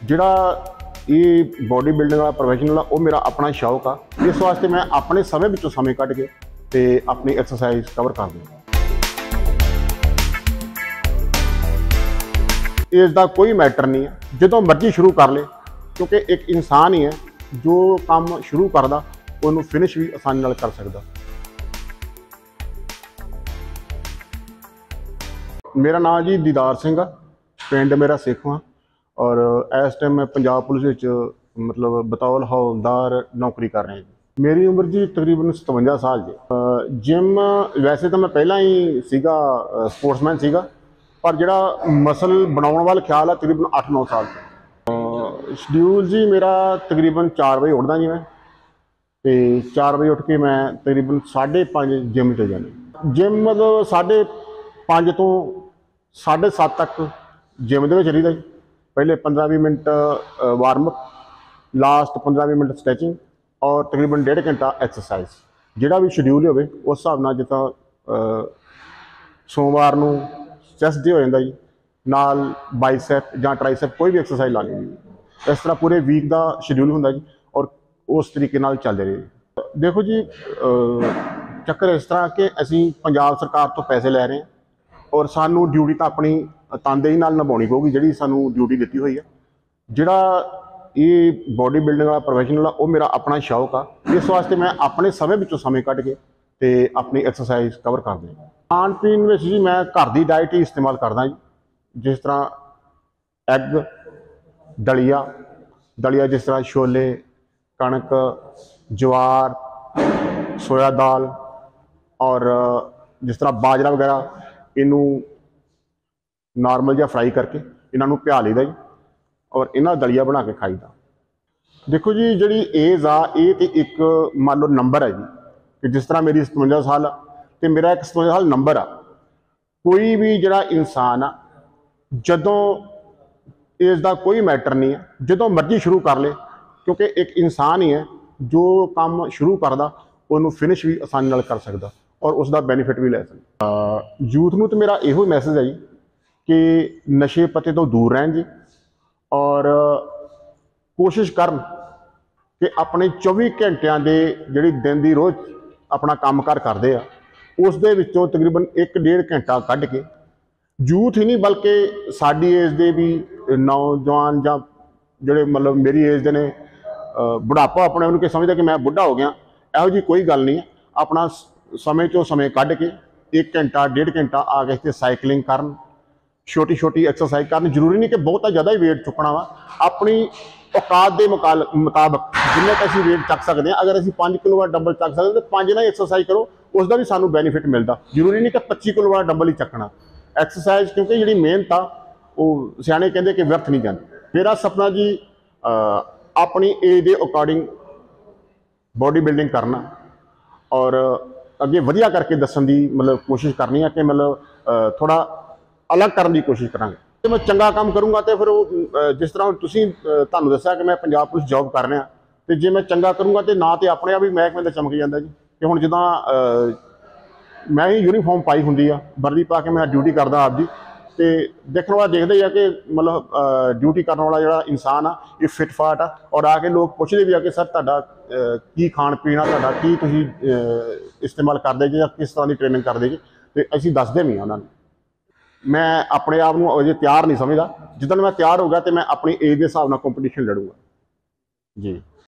ਜਿਹੜਾ ਇਹ body building ਵਾਲਾ ਪ੍ਰੋਫੈਸ਼ਨਲ ਆ ਉਹ ਮੇਰਾ ਆਪਣਾ ਸ਼ੌਕ ਆ। ਇਸ ਵਾਸਤੇ ਮੈਂ ਆਪਣੇ ਸਮੇਂ ਵਿੱਚੋਂ ਸਮੇਂ ਕੱਢ ਕੇ ਤੇ ਆਪਣੀ ਐਕਸਰਸਾਈਜ਼ ਕਵਰ ਕਰਦਾ। ਇਸ ਦਾ ਕੋਈ ਮੈਟਰ ਨਹੀਂ ਹੈ, ਜਦੋਂ ਮਰਜ਼ੀ ਸ਼ੁਰੂ ਕਰ ਲੇ, ਕਿਉਂਕਿ ਇੱਕ ਇਨਸਾਨ ਹੀ ਹੈ ਜੋ ਕੰਮ ਸ਼ੁਰੂ ਕਰਦਾ ਉਹਨੂੰ ਫਿਨਿਸ਼ ਵੀ ਆਸਾਨੀ ਨਾਲ ਕਰ ਸਕਦਾ। ਮੇਰਾ ਨਾਮ ਜੀ ਦੀਦਾਰ ਸਿੰਘ ਆ, ਪਿੰਡ ਮੇਰਾ ਸੇਖਵਾਂ और इस टाइम मैं पंजाब पुलिस मतलब बतौर हवलदार नौकरी कर रहा जी। मेरी उम्र जी तकरीबन 57 साल जी। जिम वैसे तो मैं पहला ही सीगा स्पोर्ट्समैन सीगा, पर जिहड़ा मसल बनाने वाला ख्याल है तकरीबन 8-9 साल से। शेड्यूल जी मेरा तकरीबन 4 बजे उठदा जी मैं, तो 4 बजे उठ के मैं तकरीबन 5:30 जिम चल जाना। जिम मतलब 5:30 तो 7:30 तक जिम दे विच रहीदा जी। पहले 15-20 minute warm up, last 15-20 minute stretching और तकरीबन 1.5 घंटा एक्सरसाइज। जिहड़ा भी शेड्यूल होवे उस हिसाब नाल, जिद्दां सोमवार नूं चैस्ट डे हो जांदा जी, नाल बाइसैप जां ट्राइसैप कोई भी एक्सरसाइज ला लईदी। इस तरह पूरे वीक का शेड्यूल हुंदा जी और उस तरीके नाल चलदे रहे। देखो जी, चक्कर इस तरह कि असीं पंजाब सरकार तो पैसे लै रहे हैं और सानू ड्यूटी तो अपनी तनदेही नाल निभाउणी पऊगी, जिहड़ी सानू ड्यूटी दित्ती हुई है। जिहड़ा ये बॉडी बिल्डिंग वाला प्रोफैशनल आ, वो मेरा अपना शौक आ। इस वास्ते मैं अपने समय विचों समय कढ के ते अपनी एक्सरसाइज कवर करदा। खाण पीण विच जी मैं घर दी डाइट ही इस्तेमाल करदा जी, जिस तरह एग, दलिया जिस तरह छोले, कणक, ज्वार, सोया दाल और जिस तरह बाजरा वगैरह, इनू नॉर्मल जिहा फ्राई करके इन्हों प्या लीदा जी और इन्हों दलिया बना के खाईदा। देखो जी, जी एज आ ये तो एक मान लो नंबर है जी, कि जिस तरह मेरी 57 साल आ तो मेरा एक 57 साल नंबर आ। कोई भी जिहड़ा इंसान आ, जदों एज का कोई मैटर नहीं है, जदों मर्जी शुरू कर ले, क्योंकि एक इंसान ही है जो काम शुरू करता उन्होंने फिनिश भी आसानी नाल कर सकता और उसका बेनीफिट भी लै सकता। यूथ नूं तो मेरा इहो मैसेज है जी कि नशे पत्ते तो दूर रहन जी और कोशिश करन कि अपने 24 घंटिया के जिहड़ी दिन की रोज़ अपना काम कार करते हैं, उस दे विचों तकरीबन 1-1.5 घंटा कढ़ के यूथ ही नहीं बल्कि साडी एज के भी नौजवान जां जिहड़े मतलब मेरी एज के ने, बुढ़ापा अपने उन्होंने समझदा कि मैं बुढ़ा हो गया, इहो जी कोई गल नहीं है। अपना समय चों समय कढ़ के 1 घंटा 1.5 घंटा आ के इत्थे साइकलिंग करन, छोटी छोटी एक्सरसाइज करनी। जरूरी नहीं कि बहुत ज़्यादा ही वेट चुकना वा, अपनी औकात के मुताबिक जिन्ने असीं वेट चक सकते हैं। अगर असीं 5 किलो वाला डंबल चक सकते तो 5 ना एक्सरसाइज करो, उसका भी सानू बेनीफिट मिलता। जरूरी नहीं कि 25 किलो वाला डंबल ही चकना एक्सरसाइज, क्योंकि जी मेहनत आ वो सियाणे कहते कि व्यर्थ नहीं जाती। मेरा सपना जी अपनी एज के अकॉर्डिंग बॉडी बिल्डिंग करना और अगे वधिया करके दसन की मतलब कोशिश करनी है कि मतलब थोड़ा अलग करने की कोशिश करांगे। तो मैं चंगा काम करूँगा तो फिर वो जिस तरह तुसीं तुहानूं दस्सिया कि मैं पंजाब पुलिस जॉब कर रहा, तो जे मैं चंगा करूँगा तो ना तो अपने आप ही महकमे का चमक जाता जी। कि हुण जिद्दां मैं ही यूनीफॉर्म पाई हुंदी आ, वर्दी पा के मैं ड्यूटी करदा आपदी, तो देखने वाला देखदा ही आ कि मतलब ड्यूटी करने वाला जिहड़ा इंसान आ ये फिट फाट आ। और आके लोग पुछदे भी आ कि सर तुहाडा की खाण पीण आ, तुहाडा की तुसीं इस्तेमाल करदे जे, किस तरह की ट्रेनिंग करदे जे, तो असीं दसदे भी उन्हां नूं। मैं अपने आप को अजे तैयार नहीं समझदा, जिद्दन मैं तैयार हो गया तो मैं अपनी एज के हिसाब नाल कंपीटीशन लड़ूंगा जी।